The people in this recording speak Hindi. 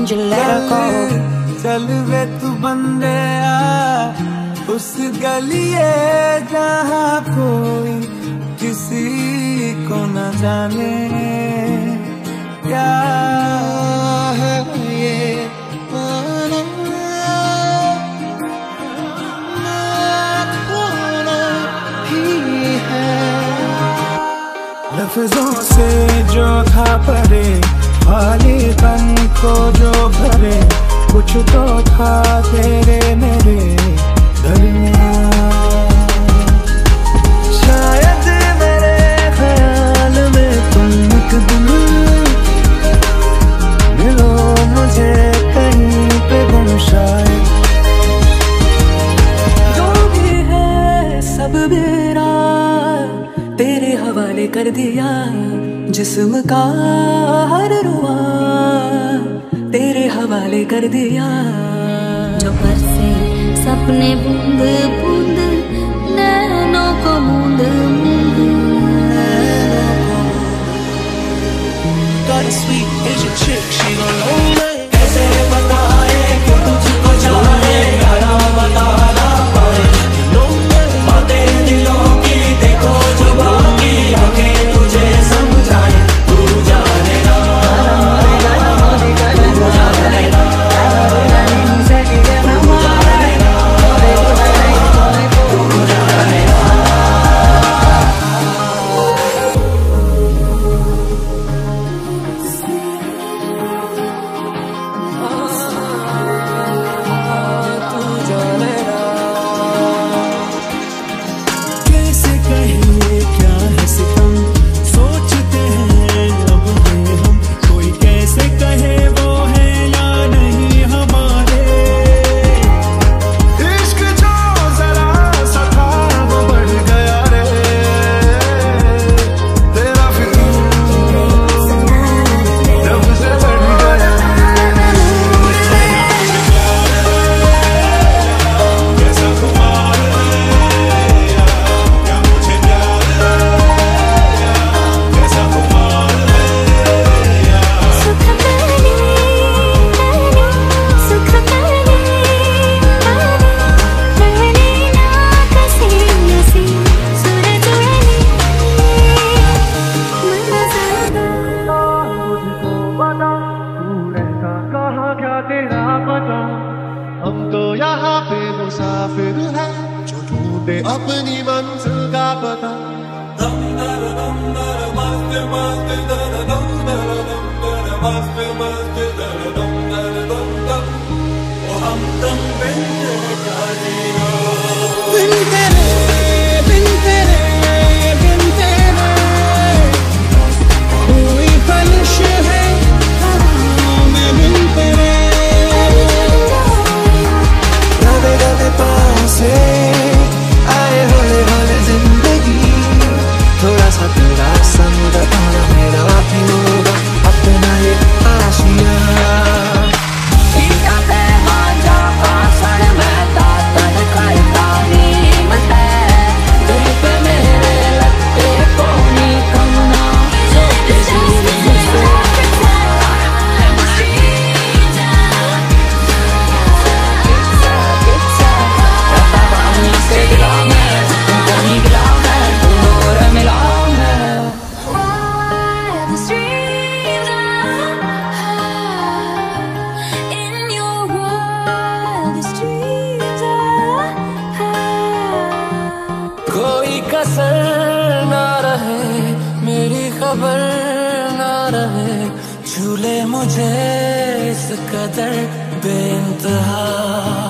and you let her go. चल वे तू बंदे उस गलिए जहाँ कोई किसी को न जाने क्या है ये लफ्जों से जो था परे खाली तन को जो भरे कुछ तो था तेरे मेरे दरमियां शायद मेरे ख्याल में तुम एक दिन मिलो मुझे कहीं पे गुम शायद जो भी है सब मेरा तेरे हवाले कर दिया जिस्म का हर रुआ तेरे हवाले कर दिया जो बरसे सपने बूंद बूंद नैनों को मूंद Got a sweet Asian chick, she gon' lonely. कैसे बताए कि तुझको चाहे यारा बता ना पाए बातें दिलों की देखो जो बाकी आंखें तुझे समझाए तू जाने ना हम तो यहाँ पे मुसाफिर हैं जो ढूंढे अपनी मंजिल का पता दम दर मस्त मस्त दर दम दर मस्त मस्त दर दम दर दम दम ओ हम दम बिन कोई फलिश है मैं बिन तेरे से आए होले होले जिंदगी थोड़ा सा तेरा संग और मेरा भी होगा अपना ये आशिया कोई कसर ना रहे मेरी खबर ना रहे झूले मुझे इस कदर बेइंतहा